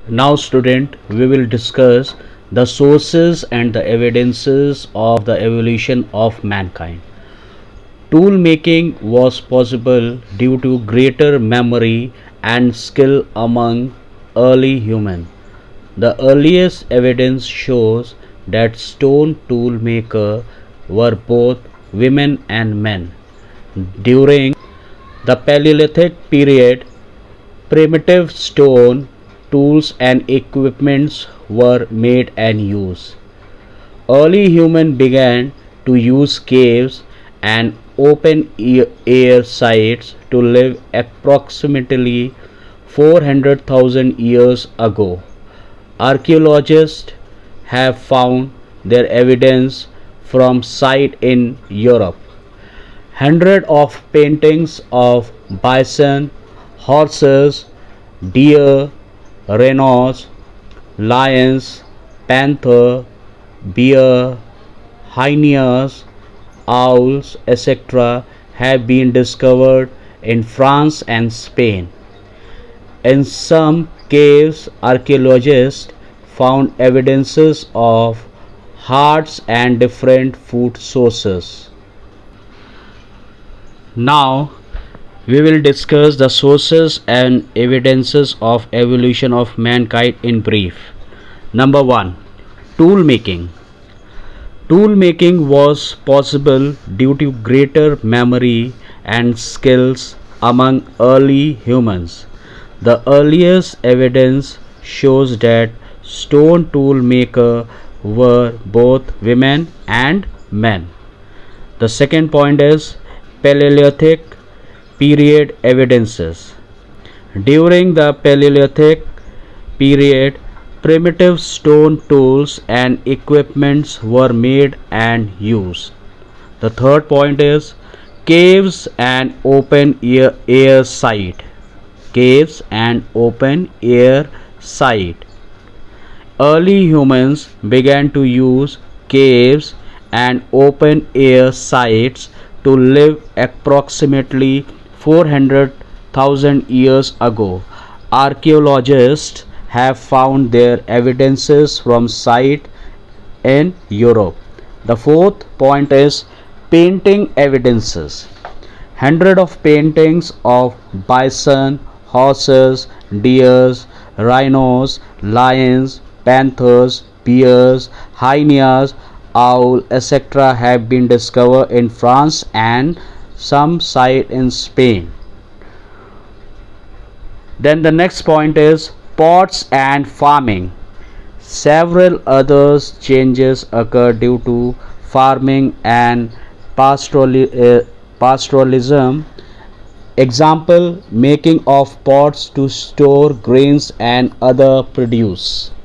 Now student, we will discuss the sources and the evidences of the evolution of mankind. Tool making was possible due to greater memory and skill among early humans. The earliest evidence shows that stone tool makers were both women and men. During the Paleolithic period, primitive stone tools and equipments were made and used. Early humans began to use caves and open air sites to live approximately 400,000 years ago. Archaeologists have found their evidence from sites in Europe. Hundreds of paintings of bison, horses, deer, rhinos, lions, panther, bear, hyenas, owls, etc. have been discovered in France and Spain. In some caves, archaeologists found evidences of hearts and different food sources. Now, we will discuss the sources and evidences of evolution of mankind in brief. Number 1. Tool making. Tool making was possible due to greater memory and skills among early humans. The earliest evidence shows that stone tool makers were both women and men. The second point is Paleolithic period evidences. During the Paleolithic period, primitive stone tools and equipments were made and used. The third point is caves and open air site. Caves and open air site. Early humans began to use caves and open air sites to live approximately 400,000 years ago. Archaeologists have found their evidences from sites in Europe. The fourth point is painting evidences. Hundreds of paintings of bison, horses, deers, rhinos, lions, panthers, bears, hyenas, owls, etc. have been discovered in France and some site in Spain. Then the next point is pots and farming. Several other changes occur due to farming and pastoralism. Example, making of pots to store grains and other produce.